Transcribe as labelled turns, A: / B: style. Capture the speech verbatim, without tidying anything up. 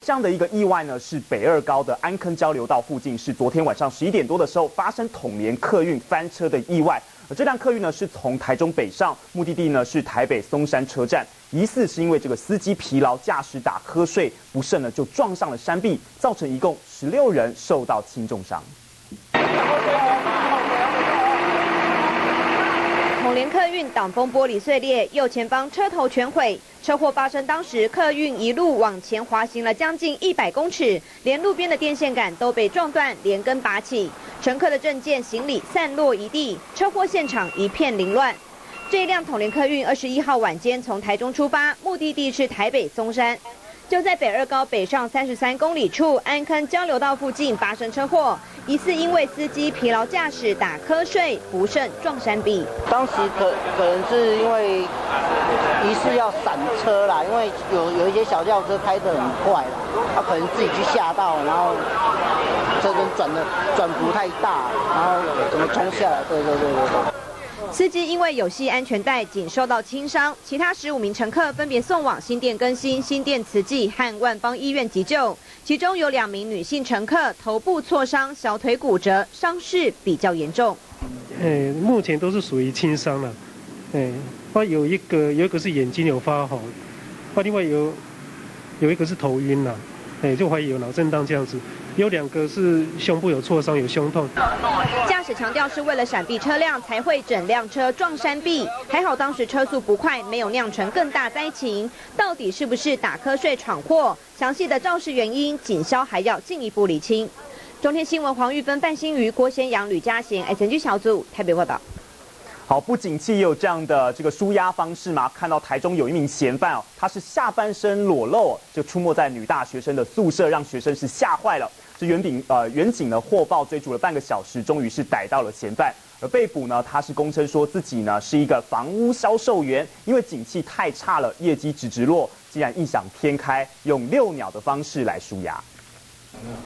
A: 这样的一个意外呢，是北二高的安坑交流道附近，是昨天晚上十一点多的时候发生统联客运翻车的意外。而这辆客运呢是从台中北上，目的地呢是台北松山车站，疑似是因为这个司机疲劳驾驶打瞌睡不慎呢就撞上了山壁，造成一共十六人受到轻重伤。
B: 统联客运挡风玻璃碎裂，右前方车头全毁。车祸发生当时，客运一路往前滑行了将近一百公尺，连路边的电线杆都被撞断，连根拔起。乘客的证件、行李散落一地，车祸现场一片凌乱。这一辆统联客运二十一号晚间从台中出发，目的地是台北松山。就在北二高北上三十三公里处安坑交流道附近发生车祸，疑似因为司机疲劳驾驶打瞌睡，不慎撞山壁。
C: 当时可可能是因为疑似要闪车啦，因为有有一些小轿车开得很快啦，他可能自己去吓到，然后车身转的转幅太大，然后怎么冲下来？对对对对对。
B: 司机因为有系安全带，仅受到轻伤，其他十五名乘客分别送往新店更新、新店慈济和万芳医院急救，其中有两名女性乘客头部挫伤、小腿骨折，伤势比较严重。
D: 诶，目前都是属于轻伤了。诶，那有一个有一个是眼睛有发红，那另外有有一个是头晕了，诶，就怀疑有脑震荡这样子。有两个是胸部有挫伤，有胸痛。
B: 驾驶强调是为了闪避车辆才会整辆车撞山壁，还好当时车速不快，没有酿成更大灾情。到底是不是打瞌睡闯祸？详细的肇事原因，警消还要进一步厘清。中天新闻黄玉芬、范新瑜、郭先阳、吕嘉贤 S N G 小组台北报道。
A: 好，不景气也有这样的这个抒压方式吗？看到台中有一名嫌犯哦，他是下半身裸露，就出没在女大学生的宿舍，让学生是吓坏了。这远警呃远警呢获报追逐了半个小时，终于是逮到了嫌犯。而被捕呢，他是供称说自己呢是一个房屋销售员，因为景气太差了，业绩直直落，竟然异想天开，用遛鸟的方式来抒压。